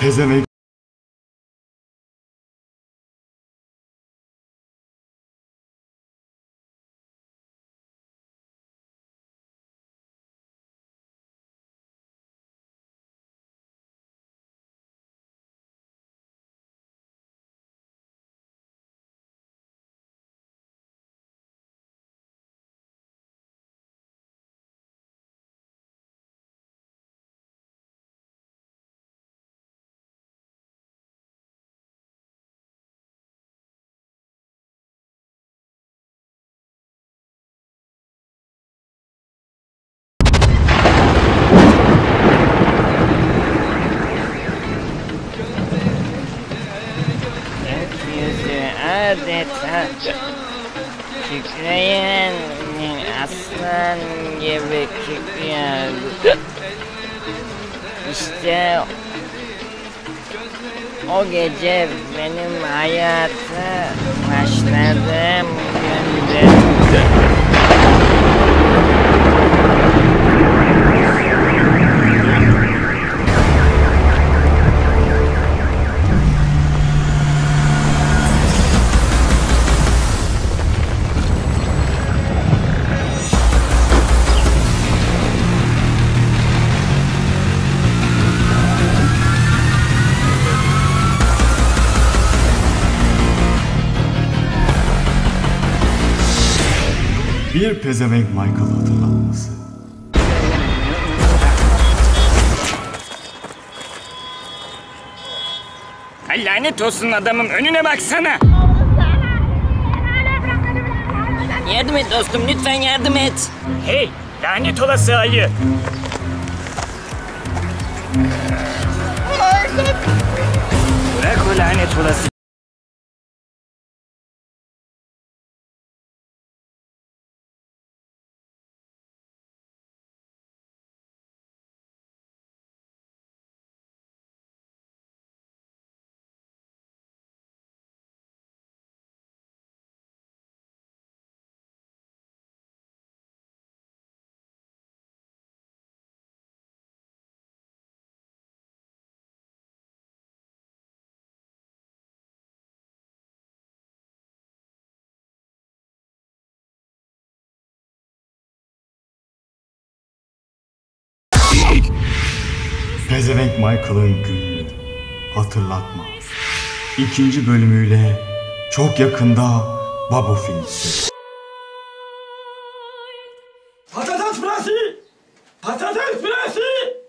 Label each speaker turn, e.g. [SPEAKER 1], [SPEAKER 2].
[SPEAKER 1] Pezevenk.
[SPEAKER 2] Gökyüzü adeta kükreyen aslan gibi kükrüyordu. İşte o gece benim hayata başladığım gündü.
[SPEAKER 1] Bir pezevenk Michael'ı hatırlatması.
[SPEAKER 3] Ay lanet olsun adamım, önüne baksana.
[SPEAKER 2] Yardım et dostum, lütfen yardım et.
[SPEAKER 3] Hey, lanet olası ayı. Bırak o lanet olası.
[SPEAKER 1] Pezevenk Michael'ın gününü hatırlatma. 2. bölümüyle çok yakında Babu Finch'te.
[SPEAKER 4] Patates püresi! Patates püresi!